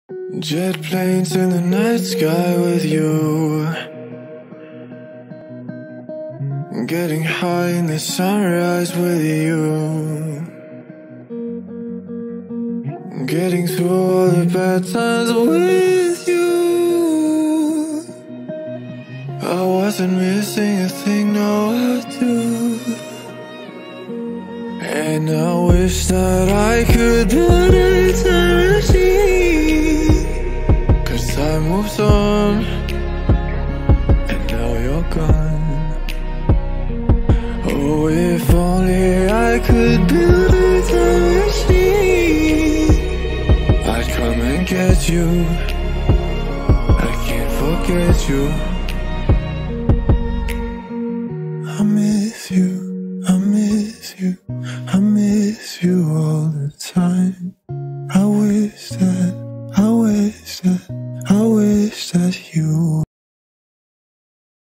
Jet planes in the night sky with you, getting high in the sunrise with you, getting through all the bad times with you. I wasn't missing a thing, no I do. And I wish that I could build a time.She, 'cause time moves on, and now you're gone. Oh, if only I could build a time.She, I'd come and get you. I can't forget you. I miss you, I miss you, I miss you all the time. I wish that you